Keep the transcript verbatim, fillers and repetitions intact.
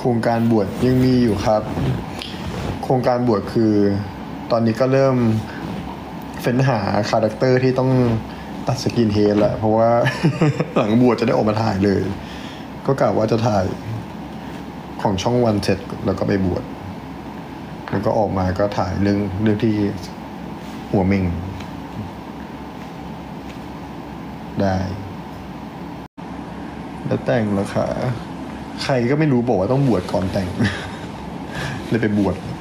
ครงการบวชยังมีอยู่ครับ โครงการบวชคือตอนนี้ก็เริ่มเฟ้นหาคาแรคเตอร์ที่ต้องตัดสกินเฮดแล้วเพราะว่า หลังบวชจะได้ออกมาถ่ายเลย ก็กะว่าจะถ่ายของช่องวันเสร็จแล้วก็ไปบวชแล้วก็ออกมาก็ถ่ายเรื่องเรื่องที่หัวเม่งได้แล้วแต่งแล้วค่ะใครก็ไม่รู้บอกว่าต้องบวชก่อนแต่ง เลยไปบวช